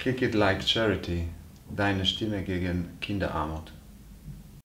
Kick It Like Charity, deine Stimme gegen Kinderarmut.